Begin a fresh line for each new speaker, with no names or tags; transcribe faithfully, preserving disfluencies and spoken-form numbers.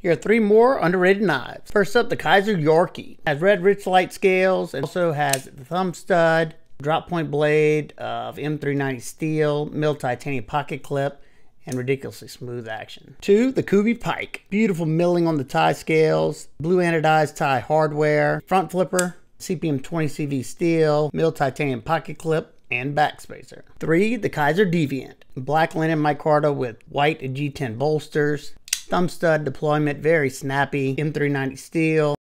Here are three more underrated knives. First up, the Kaiser Yorkie. Has red Richlite scales and also has the thumb stud, drop point blade of M three ninety steel, milled titanium pocket clip, and ridiculously smooth action. Two, the Kubi Pike. Beautiful milling on the tie scales, blue anodized tie hardware, front flipper, C P M twenty C V steel, milled titanium pocket clip, and backspacer. Three, the Kaiser Deviant. Black linen micarta with white G ten bolsters, thumb stud deployment, very snappy, M three ninety steel,